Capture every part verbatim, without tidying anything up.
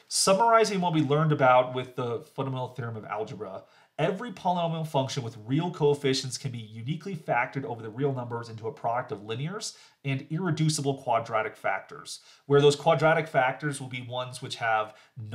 Summarizing what we learned about with the Fundamental Theorem of Algebra, every polynomial function with real coefficients can be uniquely factored over the real numbers into a product of linears and irreducible quadratic factors, where those quadratic factors will be ones which have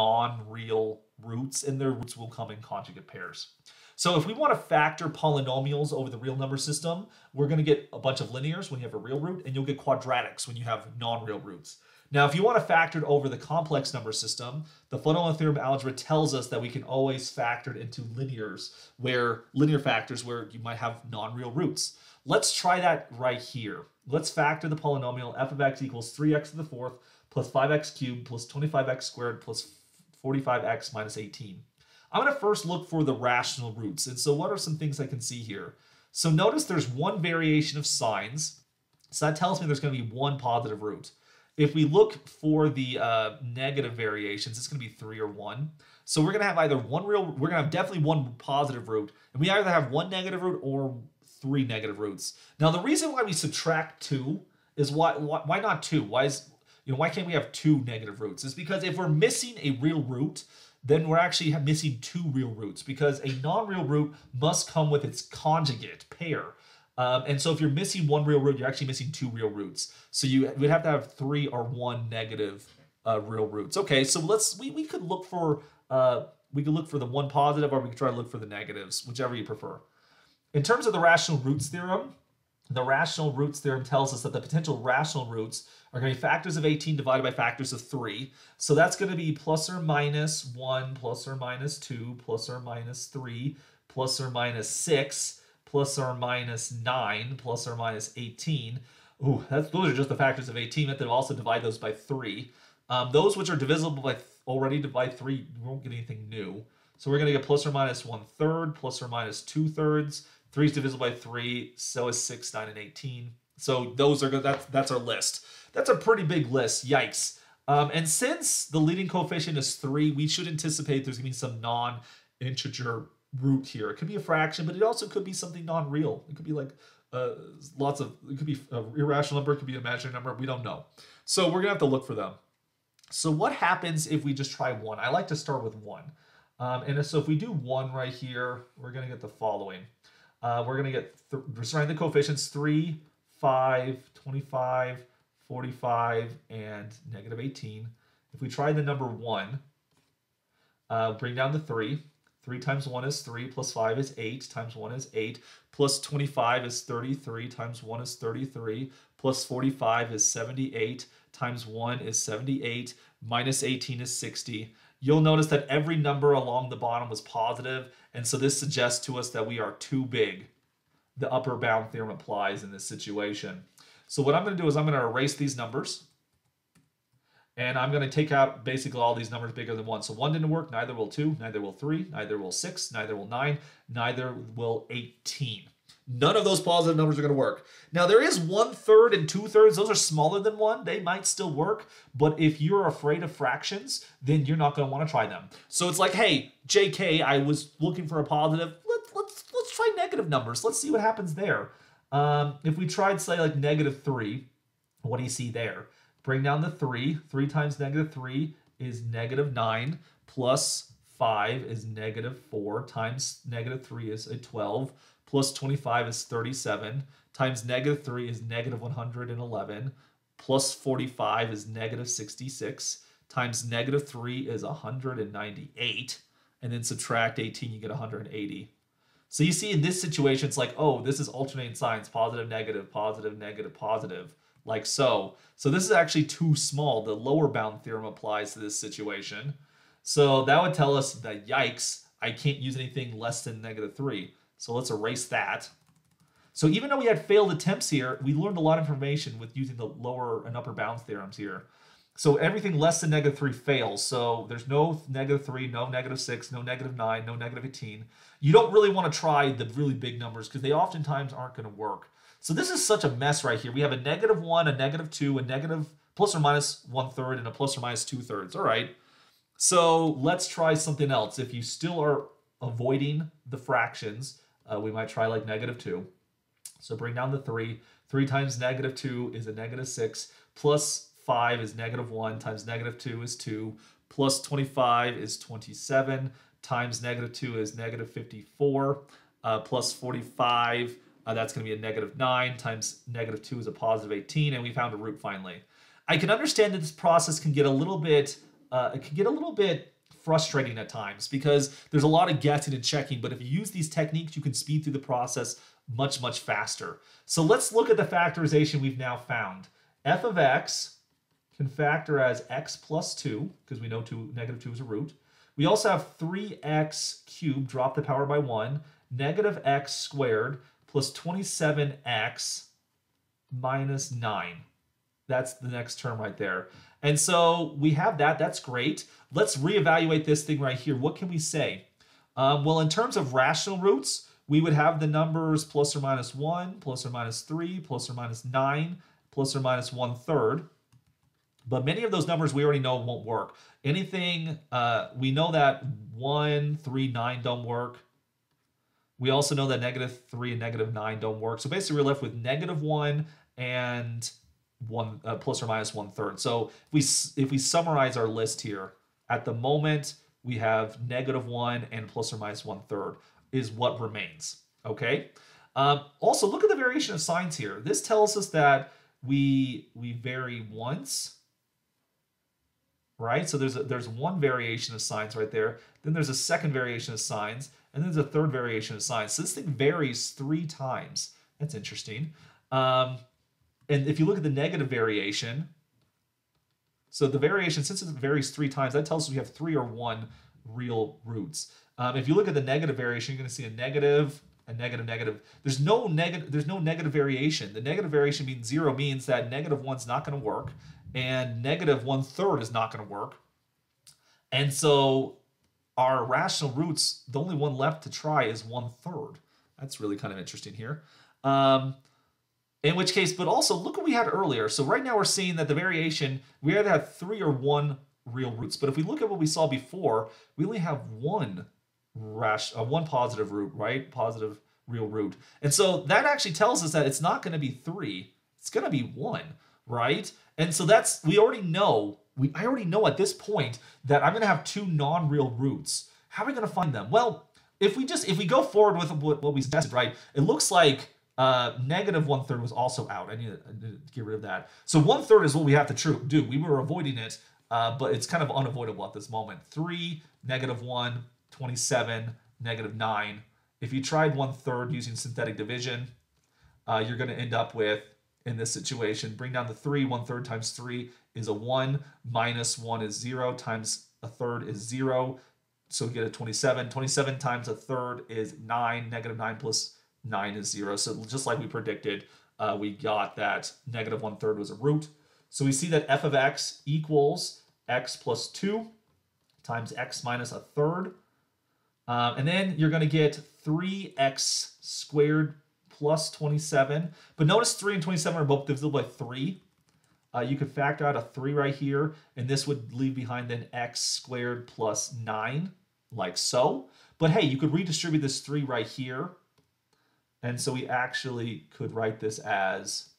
non-real roots, and their roots will come in conjugate pairs. So if we want to factor polynomials over the real number system, we're going to get a bunch of linears when you have a real root, and you'll get quadratics when you have non-real roots. Now, if you want to factor it over the complex number system, the Fundamental Theorem of Algebra tells us that we can always factor it into linears, where linear factors where you might have non-real roots. Let's try that right here. Let's factor the polynomial f of x equals three x to the fourth plus five x cubed plus twenty-five x squared plus forty-five x minus eighteen. I'm going to first look for the rational roots. And so what are some things I can see here? So notice there's one variation of signs. So that tells me there's going to be one positive root. If we look for the uh, negative variations, it's going to be three or one. So we're going to have either one real, we're going to have definitely one positive root, and we either have one negative root or three negative roots. Now, the reason why we subtract two is why, why, why not two? Why is, you know, why can't we have two negative roots? It's because if we're missing a real root, then we're actually missing two real roots, because a non-real root must come with its conjugate pair. Um, and so if you're missing one real root, you're actually missing two real roots. So you would have to have three or one negative uh, real roots. Okay, so let's we, we could look for uh, we could look for the one positive, or we could try to look for the negatives, whichever you prefer. In terms of the rational roots theorem, the rational roots theorem tells us that the potential rational roots are going to be factors of eighteen divided by factors of three. So that's going to be plus or minus one, plus or minus two, plus or minus three, plus or minus six, plus or minus nine, plus or minus eighteen. Ooh, that's, those are just the factors of eighteen. We have to also divide those by three. Um, those which are divisible by th already by three, we won't get anything new. So we're going to get plus or minus one third, plus or minus two thirds. three is divisible by three, so is six, nine, and eighteen. So those are good. That's, that's our list. That's a pretty big list. Yikes. Um, and since the leading coefficient is three, we should anticipate there's going to be some non-integer root here. It could be a fraction, but it also could be something non-real. It could be like uh, lots of, it could be an irrational number, it could be an imaginary number, we don't know. So we're gonna have to look for them. So what happens if we just try one? I like to start with one. Um, and so if we do one right here, we're gonna get the following. Uh, we're gonna get, th we're starting the coefficients three, five, twenty-five, forty-five, and negative eighteen. If we try the number one, uh, bring down the three. three times one is three, plus five is eight, times one is eight, plus twenty-five is thirty-three, times one is thirty-three, plus forty-five is seventy-eight, times one is seventy-eight, minus eighteen is sixty. You'll notice that every number along the bottom was positive, and so this suggests to us that we are too big. The upper bound theorem applies in this situation. So what I'm going to do is I'm going to erase these numbers. And I'm going to take out basically all these numbers bigger than one. So one didn't work, neither will two, neither will three, neither will six, neither will nine, neither will eighteen. None of those positive numbers are going to work. Now there is one third and two thirds. Those are smaller than one. They might still work. But if you're afraid of fractions, then you're not going to want to try them. So it's like, hey, J K, I was looking for a positive. Let's, let's, let's try negative numbers. Let's see what happens there. Um, if we tried, say, like negative three, what do you see there? Bring down the three. three times negative three is negative nine, plus five is negative four, times negative three is a twelve, plus twenty-five is thirty-seven, times negative three is negative one hundred eleven, plus forty-five is negative sixty-six, times negative three is one hundred ninety-eight, and then subtract eighteen, you get one hundred eighty. So you see in this situation, it's like, oh, this is alternating signs, positive, negative, positive, negative, positive. Like so. So this is actually too small. The lower bound theorem applies to this situation. So that would tell us that, yikes, I can't use anything less than negative three. So let's erase that. So even though we had failed attempts here, we learned a lot of information with using the lower and upper bound theorems here. So everything less than negative three fails. So there's no negative three, no negative six, no negative nine, no negative eighteen. You don't really want to try the really big numbers because they oftentimes aren't going to work. So this is such a mess right here. We have a negative one, a negative two, a negative plus or minus one third, and a plus or minus two thirds. All right. So let's try something else. If you still are avoiding the fractions, uh, we might try like negative two. So bring down the three. three times negative two is a negative six, plus five is negative one times negative two is two, plus twenty-five is twenty-seven, times negative two is negative fifty-four, uh, plus forty-five, uh, that's going to be a negative nine, times negative two is a positive eighteen, and we found a root finally. I can understand that this process can get a little bit, uh, it can get a little bit frustrating at times because there's a lot of guessing and checking, but if you use these techniques, you can speed through the process much, much faster. So let's look at the factorization we've now found. F of x can factor as x plus two, because we know two, negative two is a root. We also have three x cubed, drop the power by one, negative x squared, plus twenty-seven x minus nine. That's the next term right there. And so we have that. That's great. Let's reevaluate this thing right here. What can we say? Um, well, in terms of rational roots, we would have the numbers plus or minus one, plus or minus three, plus or minus nine, plus or minus one third. But many of those numbers we already know won't work. Anything, uh, we know that one, three, nine don't work. We also know that negative three and negative nine don't work. So basically we're left with negative one and one uh, plus or minus one third. So if we, if we summarize our list here, at the moment we have negative one and plus or minus one third is what remains, okay? Um, also, look at the variation of signs here. This tells us that we, we vary once, right? So there's, a, there's one variation of signs right there. Then there's a second variation of signs, and then there's a third variation of signs. So this thing varies three times. That's interesting. Um, and if you look at the negative variation, so the variation, since it varies three times, that tells us we have three or one real roots. Um, if you look at the negative variation, you're going to see a negative, a negative, negative. There's no negative. There's no negative variation. The negative variation means zero, means that negative one's not going to work, and negative one third is not going to work. And so our rational roots, the only one left to try is one third. That's really kind of interesting here. Um, in which case, but also look what we had earlier. So right now we're seeing that the variation, we either have three or one real roots. But if we look at what we saw before, we only have one rash, uh, one positive root, right? Positive real root. And so that actually tells us that it's not going to be three. It's going to be one, right? And so that's, we already know, we I already know at this point that I'm going to have two non-real roots. How are we going to find them? Well, if we just, if we go forward with what, what we suggested, right, it looks like uh, negative one third was also out. I need, to, I need to get rid of that. So one third is what we have to true, do. We were avoiding it, uh, but it's kind of unavoidable at this moment. three, negative one, twenty-seven, negative nine. If you tried one third using synthetic division, uh, you're going to end up with, in this situation, bring down the three, one third times three is a one, minus one is zero, times a third is zero. So we get a twenty-seven. twenty-seven times a third is nine, negative nine plus nine is zero. So just like we predicted, uh, we got that negative one third was a root. So we see that f of x equals x plus two times x minus a third. Um, and then you're going to get three x squared plus twenty-seven. But notice three and twenty-seven are both divisible by three. Uh, you could factor out a three right here, and this would leave behind then x squared plus nine, like so. But hey, you could redistribute this three right here. And so we actually could write this as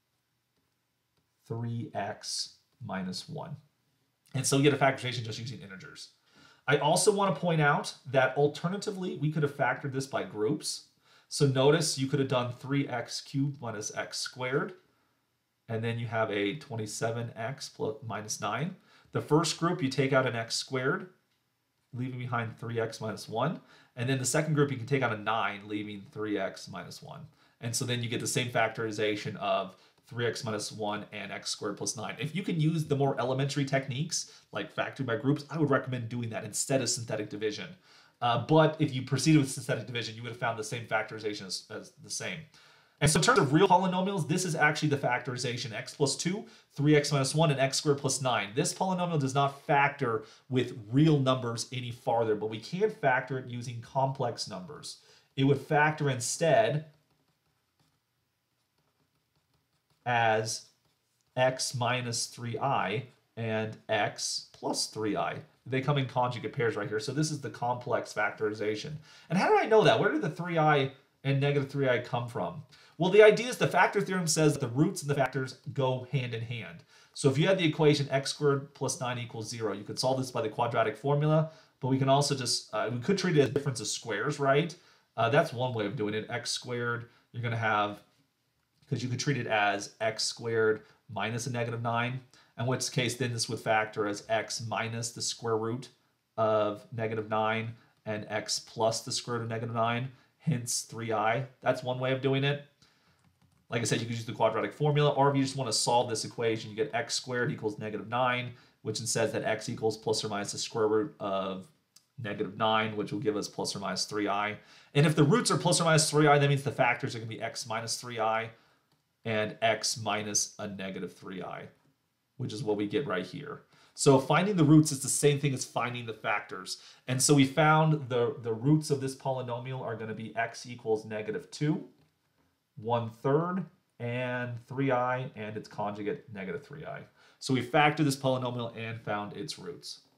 three x minus one. And so you get a factorization just using integers. I also want to point out that alternatively, we could have factored this by groups. So notice you could have done three x cubed minus x squared, and then you have a twenty-seven x plus minus nine. The first group, you take out an x squared, leaving behind three x minus one. And then the second group, you can take out a nine, leaving three x minus one. And so then you get the same factorization of three x minus one and x squared plus nine. If you can use the more elementary techniques, like factoring by groups, I would recommend doing that instead of synthetic division. Uh, but if you proceeded with synthetic division, you would have found the same factorization as, as the same. And so in terms of real polynomials, this is actually the factorization, x plus two, three x minus one, and x squared plus nine. This polynomial does not factor with real numbers any farther, but we can factor it using complex numbers. It would factor instead as x minus three i and x plus three i. They come in conjugate pairs right here. So this is the complex factorization. And how do I know that? Where did the three i and negative three i come from? Well, the idea is the factor theorem says that the roots and the factors go hand in hand. So if you had the equation x squared plus nine equals zero, you could solve this by the quadratic formula, but we can also just, uh, we could treat it as difference of squares, right? Uh, that's one way of doing it. X squared, you're going to have, because you could treat it as x squared minus a negative nine, in which case then this would factor as x minus the square root of negative nine and x plus the square root of negative nine, hence three i. That's one way of doing it. Like I said, you could use the quadratic formula, or if you just want to solve this equation, you get x squared equals negative nine, which says that x equals plus or minus the square root of negative nine, which will give us plus or minus three i. And if the roots are plus or minus three i, that means the factors are going to be x minus three i and x minus a negative three i, which is what we get right here. So finding the roots is the same thing as finding the factors. And so we found the, the roots of this polynomial are going to be x equals negative two, one third, and three i, and its conjugate, negative three i. So we factored this polynomial and found its roots.